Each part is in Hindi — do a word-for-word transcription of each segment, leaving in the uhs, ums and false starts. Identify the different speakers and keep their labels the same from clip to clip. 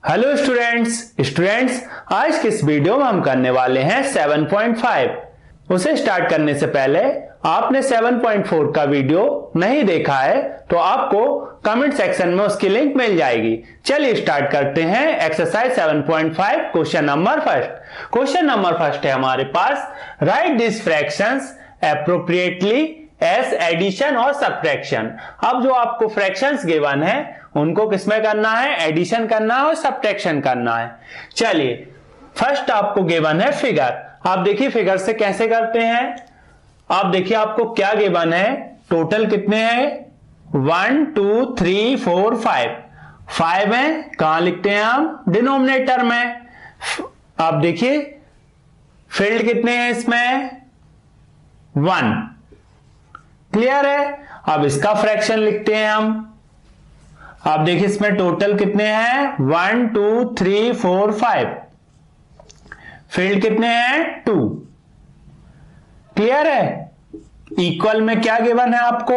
Speaker 1: हेलो स्टूडेंट्स स्टूडेंट्स आज के इस वीडियो में हम करने वाले हैं सेवन पॉइंट फाइव। उसे स्टार्ट करने से पहले आपने सेवन पॉइंट फोर का वीडियो नहीं देखा है तो आपको कमेंट सेक्शन में उसकी लिंक मिल जाएगी। चलिए स्टार्ट करते हैं exercise seven point five question number first. Question number first है हमारे पास, write this fractions appropriately as addition और सब्ट्रैक्शन। अब जो आपको फ्रैक्शंस गिवन है उनको किसमें करना है, एडिशन करना है और सब्ट्रैक्शन करना है। चलिए फर्स्ट आपको गिवन है फिगर। आप देखिए फिगर से कैसे करते हैं। आप देखिए आपको क्या गिवन है, टोटल कितने हैं, one two three four five five है। कहां लिखते हैं हम, डिनोमिनेटर में। आप देखिए फील्ड कितने हैं इसमें, वन। क्लियर है। अब इसका फ्रैक्शन लिखते हैं हम। आप देखिए इसमें टोटल कितने हैं, one two three four five, filled कितने हैं, टू। क्लियर है। इक्वल में क्या गिवन है आपको,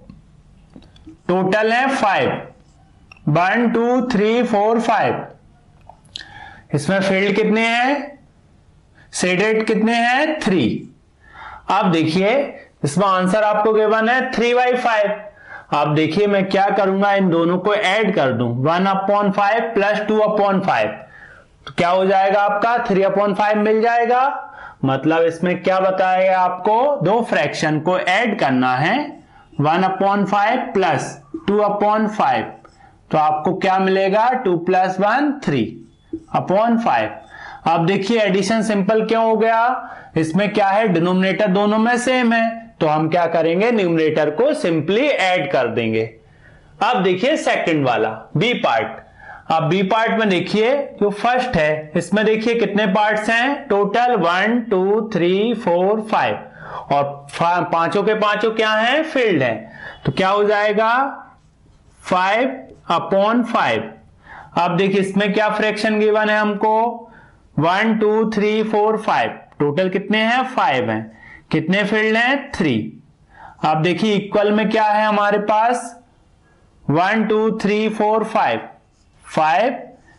Speaker 1: टोटल है five, one two three four five. इसमें फील्ड कितने हैं, शेडेड कितने हैं, थ्री। आप देखिए इसमें आंसर आपको गिवन है थ्री बाई फाइव। आप देखिए मैं क्या करूंगा, इन दोनों को ऐड कर दूं, one upon five plus two upon five, तो क्या हो जाएगा आपका, थ्री अपॉन फाइव मिल जाएगा। मतलब इसमें क्या बताया आपको, दो फ्रैक्शन को ऐड करना है, one upon five plus two upon five, तो आपको क्या मिलेगा, two plus one three upon five. अब देखिए एडिशन सिंपल क्यों हो गया, इसमें क्या है, डिनोमिनेटर दोनों में सेम है, तो हम क्या करेंगे, न्यूमरेटर को सिंपली ऐड कर देंगे। अब देखिए सेकंड वाला बी पार्ट। अब बी पार्ट में देखिए जो फर्स्ट है इसमें देखिए कितने पार्ट्स हैं, total one two three four five, और पांचों के पांचों क्या हैं, फील्ड हैं, तो क्या हो जाएगा फाइव अपॉन फाइव। अब देखिए इसमें क्या फ्रैक्शन गिवन है हमको, one two three four five, total कितने हैं, फाइव हैं, कितने फील्ड हैं, थ्री। आप देखिए इक्वल में क्या है हमारे पास, one two three four five, five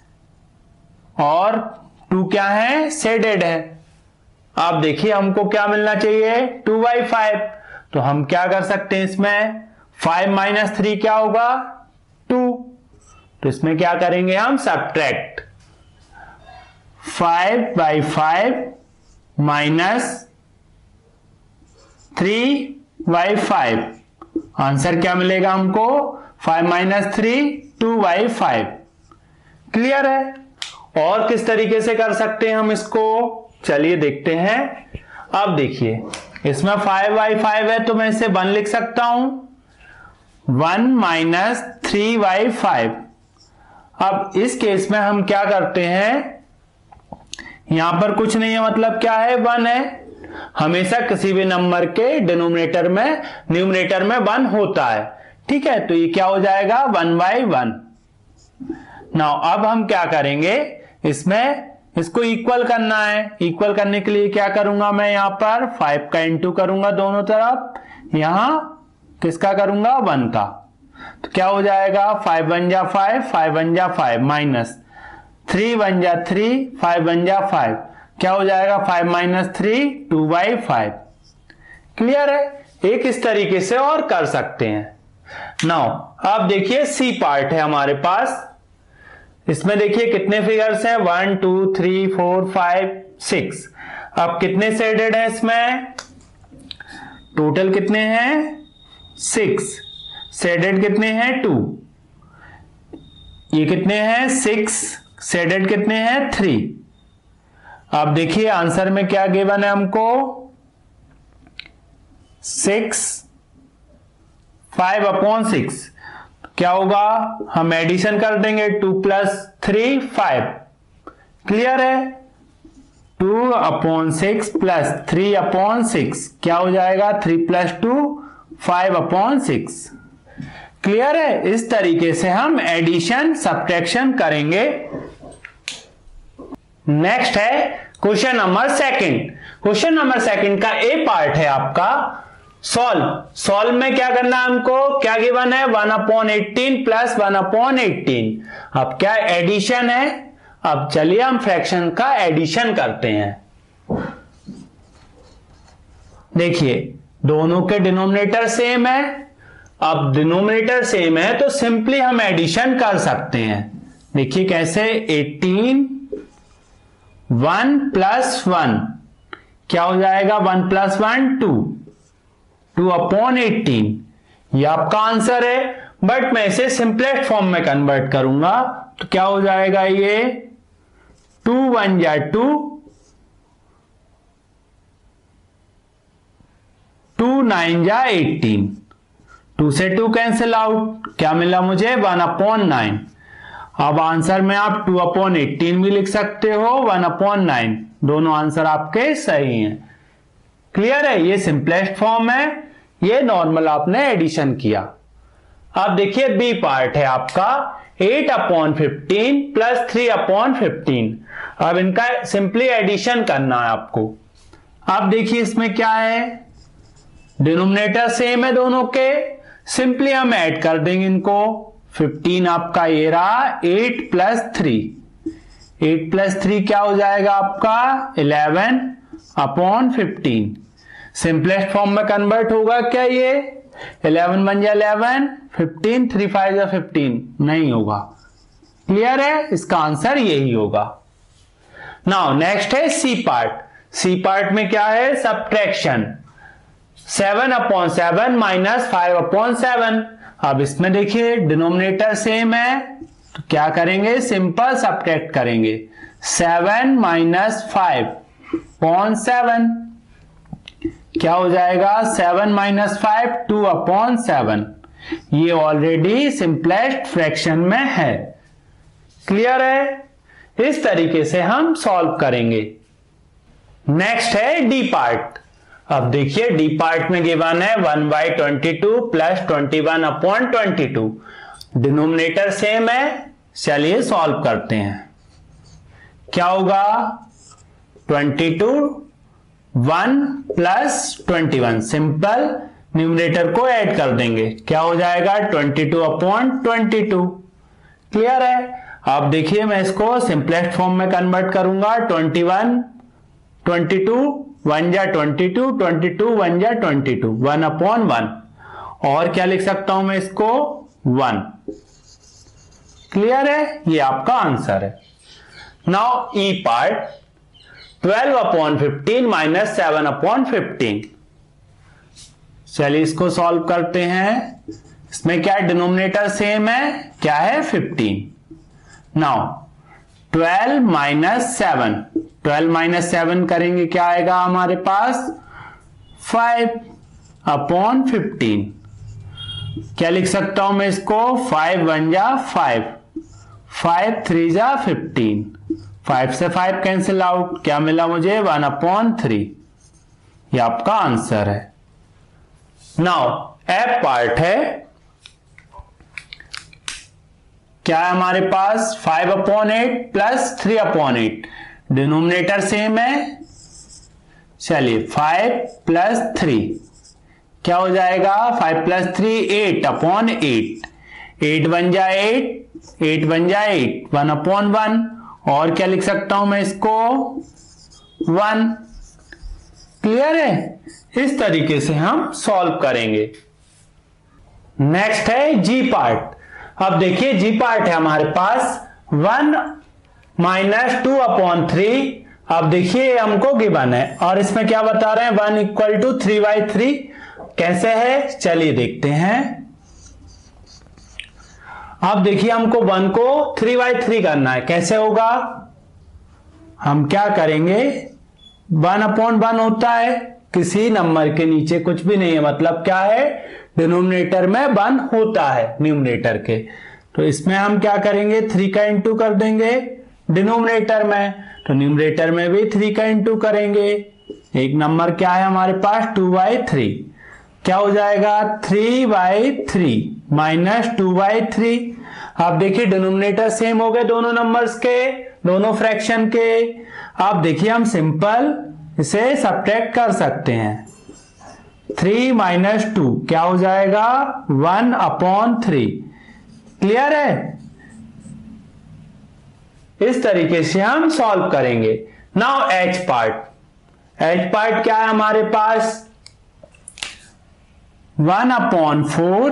Speaker 1: और टू क्या है, शेडेड है। आप देखिए हमको क्या मिलना चाहिए, टू बाई फाइव, तो हम क्या कर सकते हैं इसमें, फाइव माइनस थ्री क्या होगा, टू, तो इसमें क्या करेंगे हम, subtract, five by five minus three by five, answer क्या मिलेगा हमको, five minus three, two by five. Clear है। और किस तरीके से कर सकते हैं हम इसको, चलिए देखते हैं। अब देखिए इसमें फाइव बाई फाइव है तो मैं इसे वन लिख सकता हूं, one minus three by five. अब इस केस में हम क्या करते हैं, यहां पर कुछ नहीं है, मतलब क्या है, वन है। हमेशा किसी भी नंबर के डिनोमिनेटर में न्यूमरेटर में वन होता है, ठीक है, तो ये क्या हो जाएगा, वन बाई वन। नाउ अब हम क्या करेंगे, इसमें इसको इक्वल करना है। इक्वल करने के लिए क्या करूंगा मैं, यहां पर फाइव का इंटू करूंगा दोनों तरफ, यहां किसका करूंगा, वन का, तो क्या हो जाएगा, फाइव वन जा फाइव, फाइव वन जा फाइव, माइनस थ्री वन जा थ्री, फाइव वन जा फाइव, क्या हो जाएगा, five minus three, two by five. Clear है। एक इस तरीके से और कर सकते हैं। नाउ अब देखिए सी पार्ट है हमारे पास। इसमें देखिए कितने फिगर्स हैं, one two three four five six. अब कितने शेडेड हैं इसमें, टोटल कितने हैं, सिक्स, शेडेड कितने हैं, टू। ये कितने हैं, सिक्स, शेडेड कितने हैं, थ्री। आप देखिए आंसर में क्या गिवन है हमको, सिक्स, फाइव अपॉन सिक्स, क्या होगा, हम एडिशन कर देंगे, two plus three five. Clear है। Two upon six plus three upon six, क्या हो जाएगा, three plus two, five upon six. Clear है। इस तरीके से हम एडिशन सब्ट्रैक्शन करेंगे। नेक्स्ट है question number second. Question number second का ए पार्ट है आपका, सॉल्व सॉल्व में क्या करना है हमको, क्या गिवन है, one upon eighteen plus one upon eighteen. अब क्या एडिशन है, अब चलिए हम फ्रैक्शन का एडिशन करते हैं। देखिए दोनों के डिनोमिनेटर सेम है, अब डिनोमिनेटर सेम है तो सिंपली हम एडिशन कर सकते हैं। देखिए कैसे, एटीन वन प्लस वन क्या हो जाएगा, one plus one two, two upon eighteen, ये आपका आंसर है। बट मैं इसे सिंपलेस्ट फॉर्म में कन्वर्ट करूंगा तो क्या हो जाएगा, ये टू वन या टू, टू नाइन या एटीन, टू से टू कैंसिल आउट, क्या मिला मुझे, वन अपॉन नाइन। अब आंसर में आप टू अपॉन एटीन भी लिख सकते हो, वन अपॉन नाइन, दोनों आंसर आपके सही हैं। क्लियर है, ये सिंपलेस्ट फॉर्म है, ये नॉर्मल आपने एडिशन किया। अब देखिए बी पार्ट है आपका, eight upon fifteen plus three upon fifteen. अब इनका सिंपली एडिशन करना है आपको। अब देखिए इसमें क्या है, डिनोमिनेटर सेम है दोनों के, सिंपली हम ऐड कर देंगे इनको। फिफ्टीन आपका ये रहा, eight plus three, eight plus three क्या हो जाएगा आपका, eleven upon fifteen. Simplest form में कन्वर्ट होगा क्या ये, इलेवन बन जाए इलेवन, फिफ्टीन, थ्री फाइव जा फिफ्टीन, नहीं होगा। क्लियर है, इसका आंसर यही होगा। नाउ नेक्स्ट है सी पार्ट। सी पार्ट में क्या है, subtraction, seven upon seven minus five upon seven. अब इसमें देखिए डिनोमिनेटर सेम है तो क्या करेंगे, सिंपल सब्ट्रैक्ट करेंगे, seven minus five upon seven, क्या हो जाएगा, seven minus five, two upon seven. ये ऑलरेडी सिंपलेस्ट फ्रैक्शन में है। क्लियर है, इस तरीके से हम सॉल्व करेंगे। नेक्स्ट है डी पार्ट। अब देखिए डी पार्ट में गिवन है one by twenty two plus twenty one upon twenty two, denominator same है, चलिए सॉल्व करते हैं। क्या होगा, twenty two, one plus twenty one, simple numerator को ऐड कर देंगे, क्या हो जाएगा, twenty two upon twenty two. Clear है, अब देखिए मैं इसको सिंपलेस्ट फॉर्म में कन्वर्ट करूंगा, twenty one, twenty two, one जा twenty two, twenty two one जा twenty two, one upon one, और क्या लिख सकता हूं मैं इसको, वन। क्लियर है, ये आपका आंसर है। Now E part, twelve upon fifteen minus seven upon fifteen. चलिए इसको सॉल्व करते हैं। इसमें क्या है, डिनोमिनेटर सेम है, क्या है, fifteen. Now twelve minus seven, twelve minus seven करेंगे क्या आएगा हमारे पास, फाइव अपॉन फिफ्टीन। क्या लिख सकता हूं मैं इसको, फाइव वन जा फाइव, फाइव थ्री जा फिफ्टीन, फाइव से फाइव कैंसिल आउट, क्या मिला मुझे, वन अपॉन थ्री। ये आपका आंसर है। नाउ एफ पार्ट है, क्या है हमारे पास, five upon eight plus three upon eight, denominator same है, चलिए फाइव प्लस थ्री क्या हो जाएगा, five plus three, eight upon eight, eight बन जाए एट, एट बन जाए एट, वन अपॉन वन, और क्या लिख सकता हूं मैं इसको, वन। क्लियर है, इस तरीके से हम सॉल्व करेंगे। नेक्स्ट है जी पार्ट। अब देखिए जी पार्ट है हमारे पास, one minus two upon three. अब देखिए हमको गिवन है और इसमें क्या बता रहे हैं, one equal to three by three. कैसे है, चलिए देखते हैं। अब देखिए हमको वन को थ्री बाई थ्री करना है, कैसे होगा, हम क्या करेंगे, वन अपॉन वन होता है, किसी नंबर के नीचे कुछ भी नहीं है, मतलब क्या है, डिनोमिनेटर में वन होता है न्यूमरेटर के, तो इसमें हम क्या करेंगे, थ्री का इंटू कर देंगे डिनोमिनेटर में, तो न्यूमरेटर में भी थ्री का इंटू करेंगे। एक नंबर क्या है हमारे पास, टू बाई थ्री, क्या हो जाएगा, three by three minus two by three. आप देखिए डिनोमिनेटर सेम हो गए दोनों नंबर्स के, दोनों फ्रैक्शन के। आप देखिए हम सिंपल इसे सब्ट्रैक्ट कर सकते हैं। थ्री माइनस टू क्या हो जाएगा, वन अपॉन थ्री। क्लियर है? इस तरीके से हम सॉल्व करेंगे। Now H part. H part क्या है हमारे पास, one upon four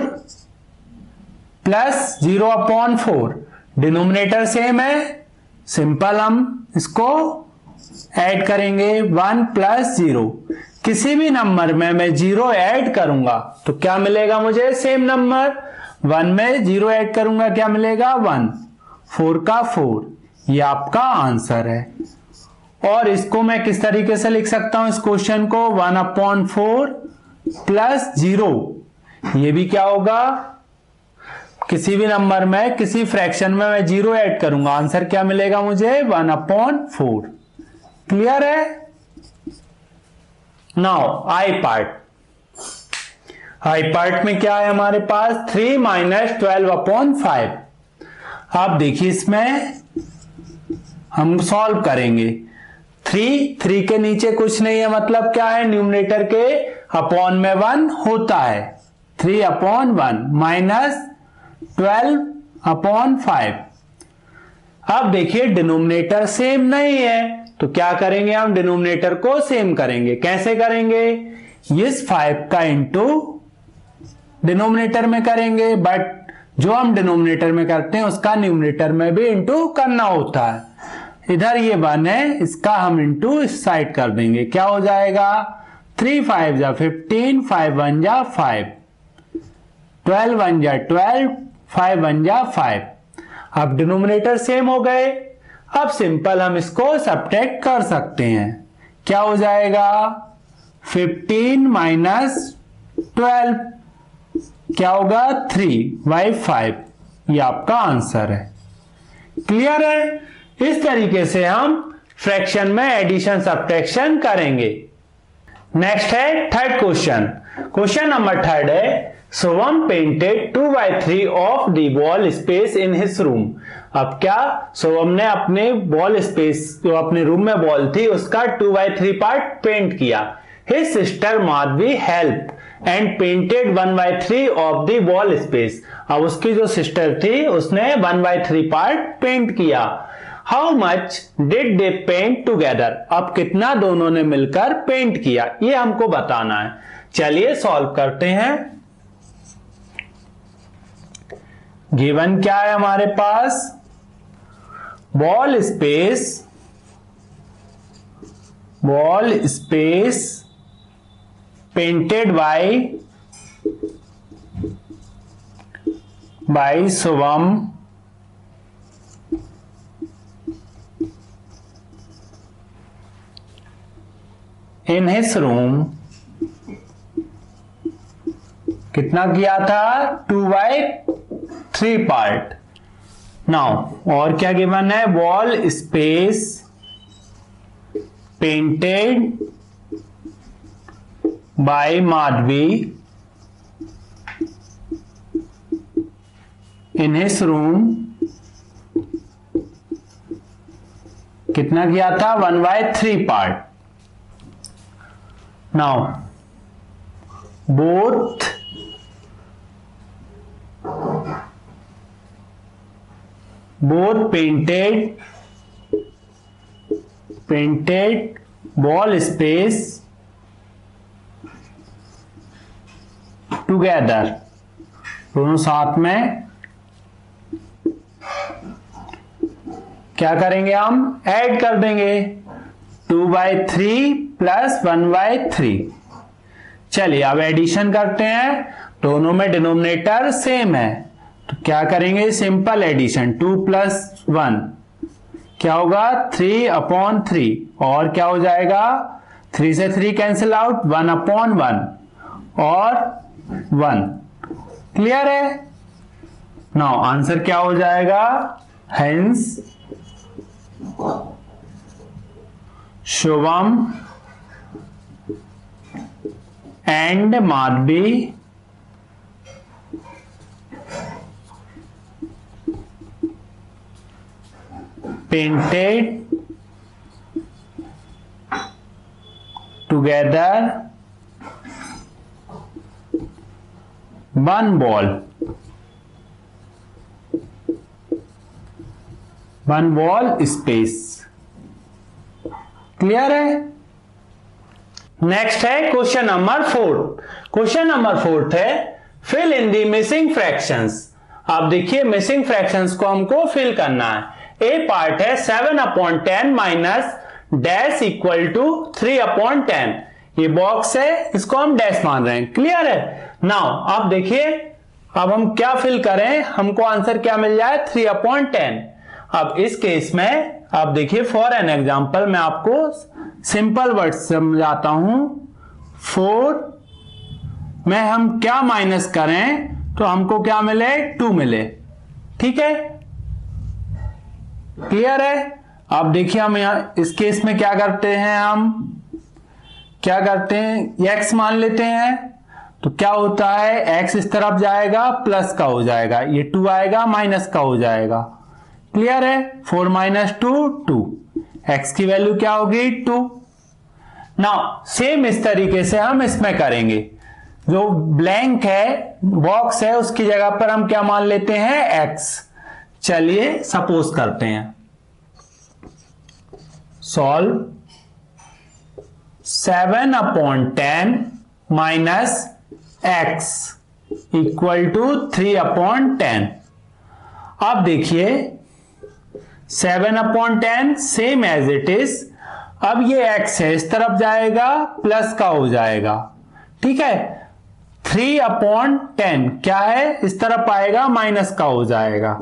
Speaker 1: plus zero upon four. Denominator same है, सिंपल हम इसको ऐड करेंगे, वन प्लस जीरो। किसी भी नंबर में मैं जीरो ऐड करूंगा तो क्या मिलेगा मुझे, सेम नंबर। वन में जीरो ऐड करूंगा क्या मिलेगा, वन। फोर का फोर, ये आपका आंसर है। और इसको मैं किस तरीके से लिख सकता हूं इस क्वेश्चन को, one upon four plus zero. ये भी क्या होगा, किसी भी नंबर में किसी फ्रैक्शन में मैं जीरो ऐड करूंगा, आंसर क्या मिलेगा मुझे, वन अपॉन फोर। क्लियर है? Now I part. I part में क्या है हमारे पास, three minus twelve upon five. आप देखिए इसमें हम सॉल्व करेंगे। थ्री थ्री के नीचे कुछ नहीं है, मतलब क्या है, न्यूमरेटर के अपॉन में वन होता है, three upon one minus twelve upon five. अब देखिए डिनोमिनेटर सेम नहीं है तो क्या करेंगे, हम डिनोमिनेटर को सेम करेंगे। कैसे करेंगे, इस फाइव का इंटू डिनोमिनेटर में करेंगे, बट जो हम डिनोमिनेटर में करते हैं उसका न्यूमरेटर में भी इंटू करना होता है। इधर ये वन है, इसका हम इंटू इस साइड कर देंगे, क्या हो जाएगा, थ्री फाइव जा फिफ्टीन, फाइव वन जा फाइव, ट्वेल्व वन जा ट्वेल्व, फाइव वन जा फाइव। अब डिनोमिनेटर सेम हो गए, अब सिंपल हम इसको सब्ट्रैक्ट कर सकते हैं। क्या हो जाएगा, फिफ्टीन माइनस ट्वेल्व क्या होगा, थ्री बाई फाइव। ये आपका आंसर है। क्लियर है? इस तरीके से हम फ्रैक्शन में एडिशन सब्ट्रैक्शन करेंगे। नेक्स्ट है third question. Question number third है, Shubham painted two by three of the wall space in his room. अब क्या, सोवम ने अपने वॉल स्पेस, जो अपने रूम में वॉल थी उसका two by three part paint किया। His sister Madhavi help and painted one by three of the wall space. अब उसकी जो सिस्टर थी उसने one by three part paint किया। How much did they paint together. अब कितना दोनों ने मिलकर पेंट किया, ये हमको बताना है। चलिए सॉल्व करते हैं। गिवन क्या है हमारे पास, wall space, wall space painted by by Shubham in his room. कितना किया था, two by three part. Now और क्या गिवन है, wall space painted by Madhavi in his room. कितना किया था, one by three part. Now, both both painted painted wall space together, दोनों साथ में क्या करेंगे, हम ऐड कर देंगे, two by three plus one by three. चलिए अब एडिशन करते हैं, दोनों में डिनोमिनेटर सेम है तो क्या करेंगे, simple addition, two plus one क्या होगा, थ्री अपॉन थ्री। और क्या हो जाएगा, थ्री से three cancel out, one upon one और वन। क्लियर है? नाउ आंसर क्या हो जाएगा, hence Shubham and Madhavi painted together one ball, one wall space. Clear है? नेक्स्ट है question number four. Question number fourth है fill in the missing fractions. आप देखिए मिसिंग फ्रैक्शंस को हमको फिल करना है। ए पार्ट है seven upon ten minus dash equal to three upon ten. ये बॉक्स है, इसको हम डैश मान रहे हैं। क्लियर है? नाउ आप देखिए अब हम क्या फिल करें, हमको आंसर क्या मिल जाए, थ्री अपॉन टेन। अब इस केस में आप देखिए फॉर एन एग्जांपल मैं आपको सिंपल वर्ड समझाता हूं। फोर में हम क्या माइनस करें तो हमको क्या मिले, टू मिले। ठीक है, क्लियर है? अब देखिए हम यहां इस केस में क्या करते हैं, हम क्या करते हैं, एक्स मान लेते हैं। तो क्या होता है, एक्स इस तरफ जाएगा प्लस का हो जाएगा, ये टू आएगा माइनस का हो जाएगा। क्लियर है? Four minus two, two. X की वैल्यू क्या होगी, टू। नाउ सेम इस तरीके से हम इसमें करेंगे। जो ब्लैंक है, बॉक्स है, उसकी जगह पर हम क्या मान लेते हैं, एक्स। चलिए सपोज करते हैं, solve seven upon ten minus x equal to three upon ten. अब देखिए seven upon ten same as it is. अब ये x है, इस तरफ जाएगा प्लस का हो जाएगा। ठीक है, थ्री अपॉन टेन क्या है, इस तरफ आएगा माइनस का हो जाएगा।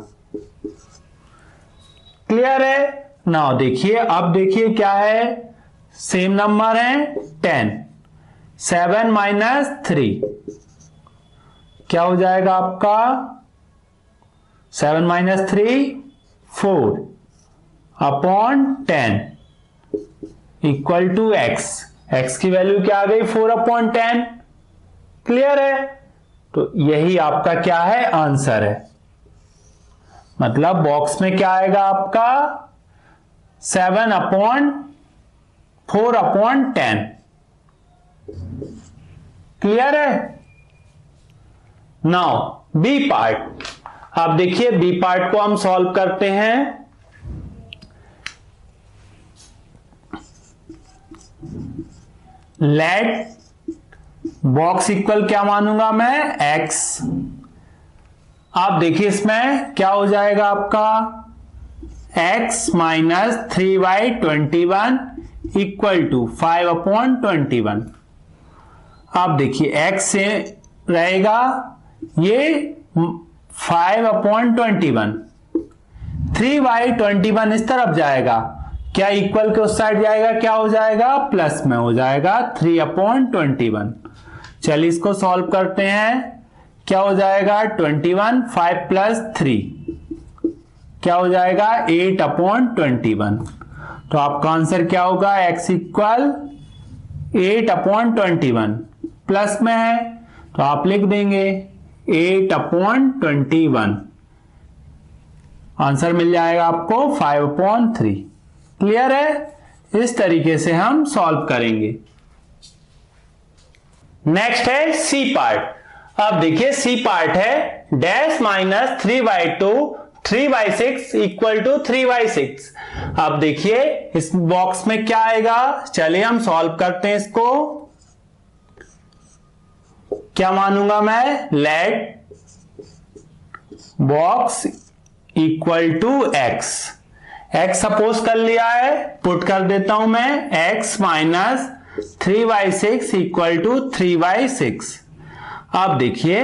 Speaker 1: क्लियर है? नाउ देखिए अब देखिए क्या है, सेम नंबर है टेन। सेवन माइनस थ्री क्या हो जाएगा आपका, seven minus three four upon ten equal to x. X की वैल्यू क्या आ गई, फोर अपॉन टेन। क्लियर है? तो यही आपका क्या है, आंसर है। मतलब बॉक्स में क्या आएगा आपका, seven upon four upon ten. Clear है? Now B part. आप देखिए बी पार्ट को हम सॉल्व करते हैं। लेट बॉक्स इक्वल क्या मानूंगा मैं, एक्स। आप देखिए इसमें क्या हो जाएगा आपका, x minus three by twenty one equal to five upon twenty one. आप देखिए एक्स से रहेगा ये five upon twenty one, three by twenty one इस तरफ जाएगा, क्या इक्वल के उस साइड जाएगा, क्या हो जाएगा, प्लस में हो जाएगा, थ्री अपॉन ट्वेंटी वन। चलिए इसको सॉल्व करते हैं। क्या हो जाएगा, twenty one, five plus three क्या हो जाएगा, एट अपॉन ट्वेंटी वन। तो आपका आंसर क्या होगा, x equal eight upon twenty one. Plus में है तो आप लिख देंगे eight upon twenty one. Answer मिल जाएगा आपको फाइव अपॉन थ्री। क्लियर है? इस तरीके से हम सॉल्व करेंगे। नेक्स्ट है सी पार्ट। अब देखिए सी पार्ट है dash minus three by two three by six equal to three by six. अब देखिए इस बॉक्स में क्या आएगा, चलिए हम सॉल्व करते हैं इसको। क्या मानूंगा मैं, let box equal to x. X suppose कर लिया है, पुट कर देता हूं मैं, x minus three by six equal to three by six. अब देखिए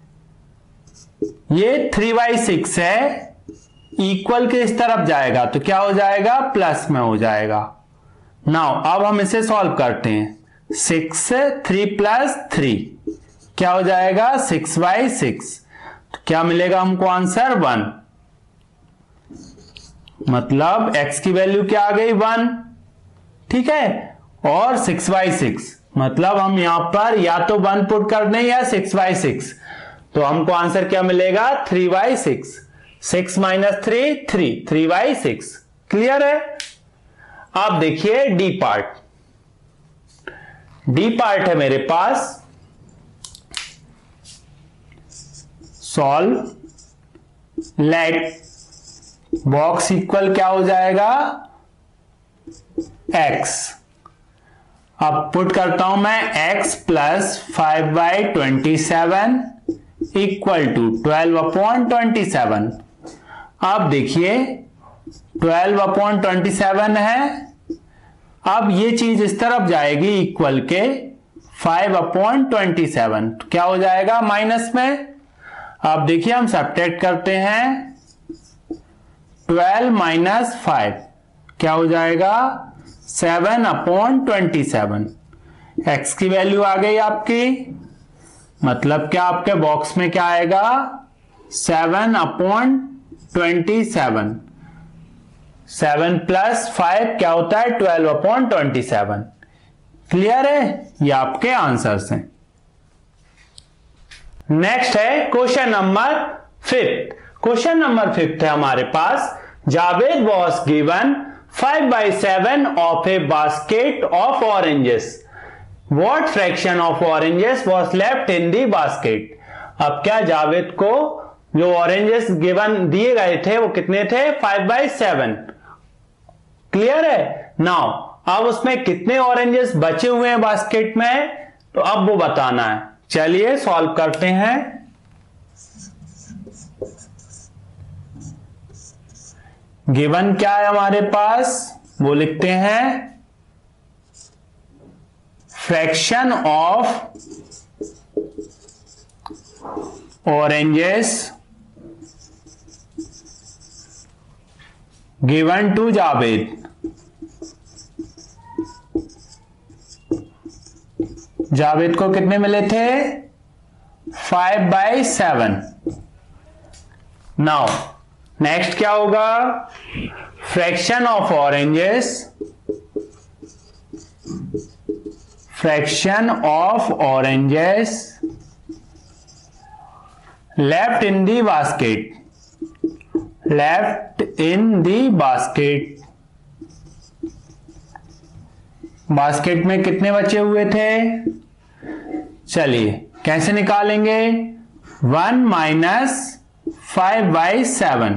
Speaker 1: ये थ्री बाई सिक्स है, इक्वल के इस तरफ जाएगा तो क्या हो जाएगा, प्लस में हो जाएगा। नाउ अब हम इसे सॉल्व करते हैं। सिक्स थ्री प्लस थ्री क्या हो जाएगा, सिक्स बाई सिक्स। तो क्या मिलेगा हमको आंसर, वन। मतलब x की वैल्यू क्या आ गई, वन। ठीक है, और सिक्स बाई सिक्स मतलब हम यहां पर या तो वन पुट कर दें या सिक्स बाई सिक्स, तो हमको आंसर क्या मिलेगा, three by six. Six minus three, three, three by six. Clear है? आप देखिए डी पार्ट। डी पार्ट है मेरे पास सॉल्व, लेट बॉक्स इक्वल क्या हो जाएगा, x। अब पुट करता हूं मैं x plus five by twenty seven equal to twelve upon twenty seven. अब देखिए ट्वेल्व अपॉन ट्वेंटी सेवन है, अब ये चीज इस तरफ जाएगी इक्वल के फाइव अपॉन ट्वेंटी सेवन, क्या हो जाएगा माइनस में। अब देखिए हम सब्ट्रैक्ट करते हैं, ट्वेल्व माइनस फाइव क्या हो जाएगा, seven upon twenty seven. X की वैल्यू आ गई आपकी, मतलब क्या आपके बॉक्स में क्या आएगा, seven upon twenty seven. Seven plus five क्या होता है, twelve upon twenty seven. Clear है, ये आपके आंसर्स हैं। नेक्स्ट है question number fifth. Question number fifth है हमारे पास, Javed was given five by seven of a basket of oranges, what fraction of oranges was left in the basket. अब क्या जावेद को जो ऑरेंजेस गिवन दिए गए थे वो कितने थे, फाइव बाई सेवन। क्लियर है। नाउ अब उसमें कितने ऑरेंजेस बचे हुए हैं बास्केट में, तो अब वो बताना है। चलिए सॉल्व करते हैं। गिवन क्या है हमारे पास, वो लिखते हैं fraction of oranges given to Javed. Javed को कितने मिले थे, five by seven. Now next क्या होगा, fraction of oranges, fraction of oranges left in the basket, left in the basket. Basket में कितने बचे हुए थे, चलिए कैसे निकालेंगे, one minus five by seven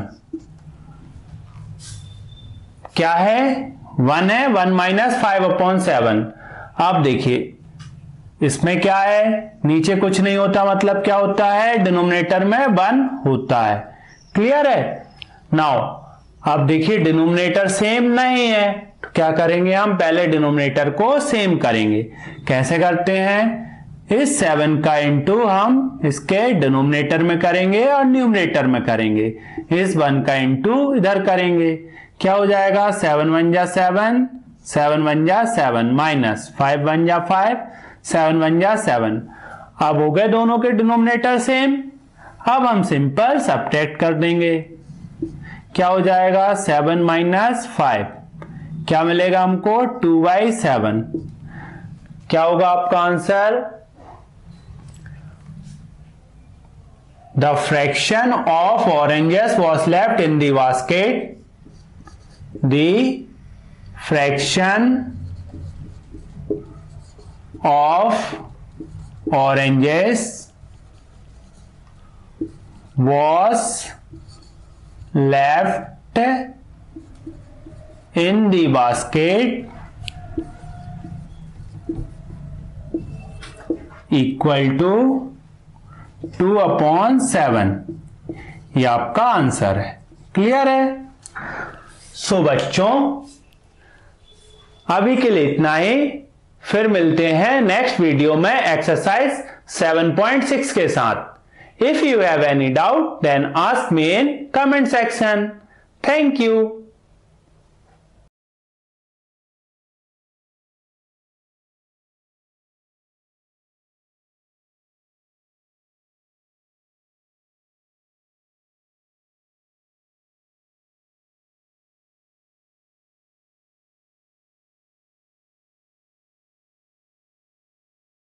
Speaker 1: क्या है, वन है, one minus five upon seven. अब देखिए इसमें क्या है, नीचे कुछ नहीं होता, मतलब क्या होता है, डिनोमिनेटर में वन होता है। क्लियर है। नाउ अब देखिए डिनोमिनेटर सेम नहीं है, तो क्या करेंगे हम, पहले डिनोमिनेटर को सेम करेंगे। कैसे करते हैं, इस सेवन का इंटू हम इसके डिनोमिनेटर में करेंगे और न्यूमरेटर में करेंगे। इस वन का इंटू इधर करेंगे, क्या हो जाएगा, सेवन वन जा सेवन, सेवन वन जा सेवन, माइनस फाइव वन जा फाइव, सेवन वन जा सेवन। अब हो गए दोनों के डिनोमिनेटर सेम। अब हम सिंपल सब्ट्रैक्ट कर देंगे, क्या हो जाएगा, सेवन माइनस फाइव क्या मिलेगा हमको, टू बाई सेवन। क्या होगा आपका answer, the fraction of oranges was left in the basket, the fraction of oranges was left in the basket equal to two upon seven. ये आपका आंसर है। क्लियर है। सो so, बच्चों अभी के लिए इतना ही, फिर मिलते हैं नेक्स्ट वीडियो में एक्सरसाइज सेवन पॉइंट सिक्स के साथ। If you have any doubt, then ask me in comment section. Thank you.